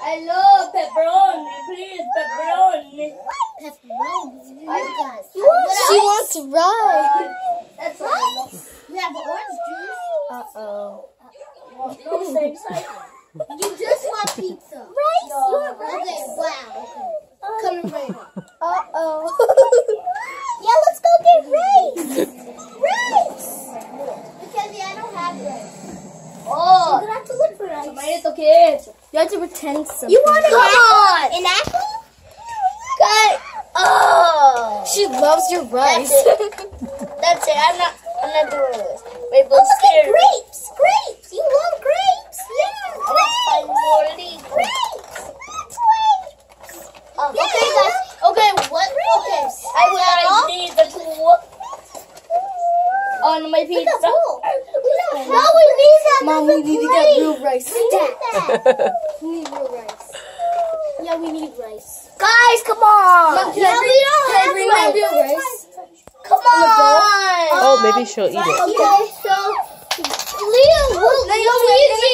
I love pepperoni. Please, pepperoni. Pepperoni. She wants rice. That's right. We have orange juice. Uh-oh. No, same side. You just want pizza. Rice? No. You want rice? Okay, wow. Coming right up. Uh-oh. Yeah, let's go get rice. Rice. Mackenzie, I don't have rice. Oh, You're gonna have to look for rice. tomato kids. You have to pretend something. You want Come an apple? Cut. Oh. She loves your rice. That's it. I'm not doing this. Wait, but Okay, grapes. Grapes. You love grapes. Yeah, I'm more leaf. grapes. Okay, guys. Okay, what? Okay, I would like these the two on my pizza. No, we need that. Mom, we need to get real rice. We need real rice. Yeah, we need rice. Guys, come on. Mom, can I bring my real rice? Come on. Oh, maybe she'll eat it. Okay, so Leah, Naomi,